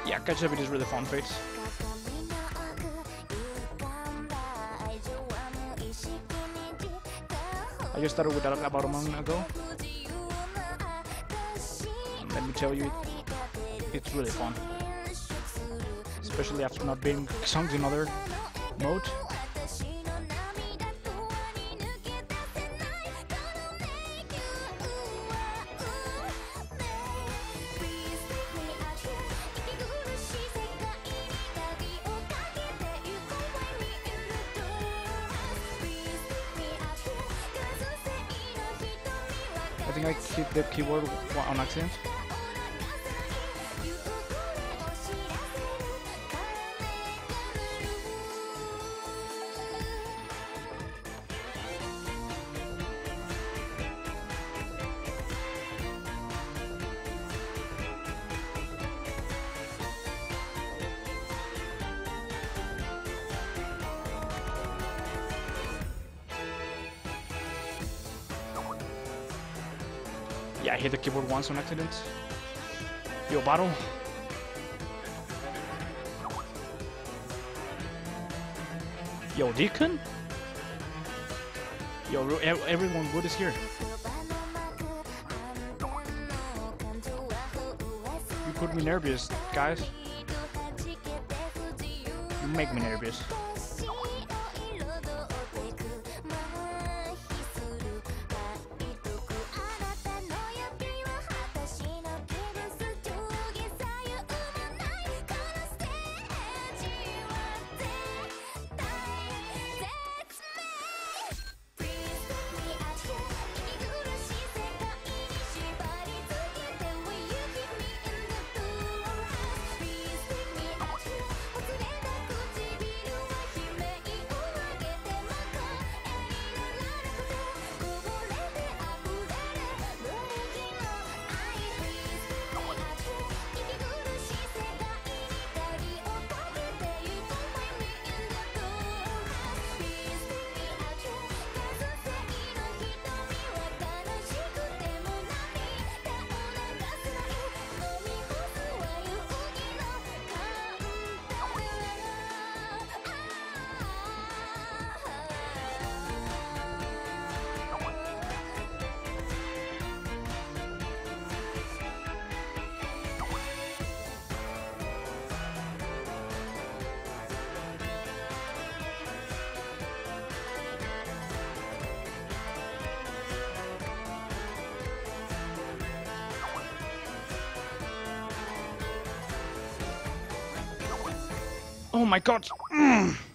Yeah, catch up, it is really fun, Fates. I just started with that about a month ago. Let me tell you, it's really fun. Especially after not being sunk in other mode. I think I hit the keyboard on accident. Yeah, I hit the keyboard once on accident. Yo, battle. Yo, Deacon? Yo, everyone good is here. You put me nervous, guys. You make me nervous. Oh my god!